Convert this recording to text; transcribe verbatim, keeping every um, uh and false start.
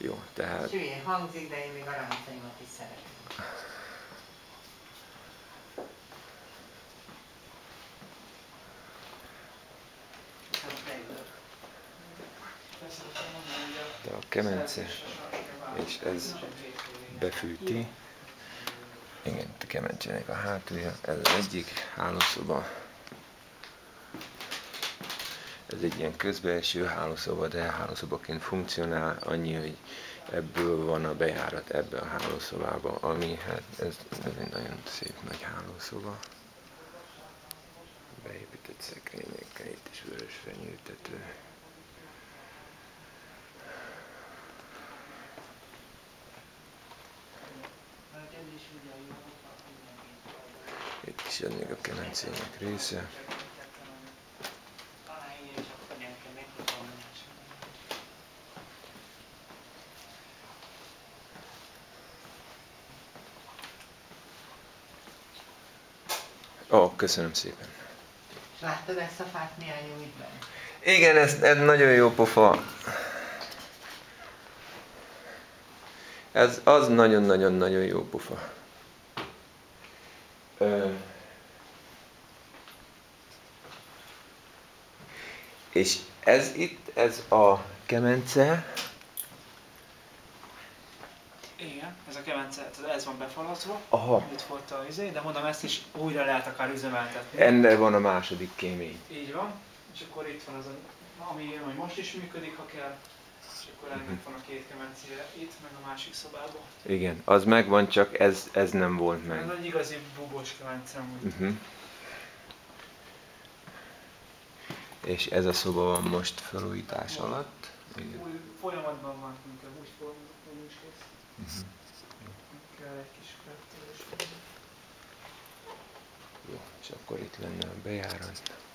Jó, tehát... Hülyén hangzik, de én még a ráncaimat is szeretem. De a kemence, és ez befűti. Igen, a kemencsének a hátulja, ez az egyik hálószoba. Ez egy ilyen közbelső hálószoba, de hálószobaként funkcionál, annyi, hogy ebből van a bejárat ebbe a hálószobába, ami hát ez, ez egy nagyon szép nagy hálószoba. Beépített szekrényekkel, itt is vörös fenyőtető. Itt is jön még a kemencének része. Ó, oh, köszönöm szépen. Láttad ezt a fát, milyen jó itt benne? Igen, ez, ez nagyon jó pofa. Ez az nagyon-nagyon-nagyon jó pofa. Ö... És ez itt, ez a kemence. Igen, ez a kemence, ez van befalazva, Aha. amit volt a izé, de mondom, ezt is újra lehet akár üzemeltetni. Ennél van a második kémény. Így van, és akkor itt van az, a, ami hogy most is működik, ha kell, és akkor ennek uh-huh. van a két kemencére itt, meg a másik szobában. Igen, az megvan, csak ez, ez nem volt meg. Ez egy igazi bubós kemence amúgy. Uh-huh. És ez a szoba van most felújítás van. alatt. Igen. Új folyamatban van, inkább úgy folyamatban is kész. Uh-huh. Kell egy kis korrektúrás. Jó, és akkor itt lenne a bejárat.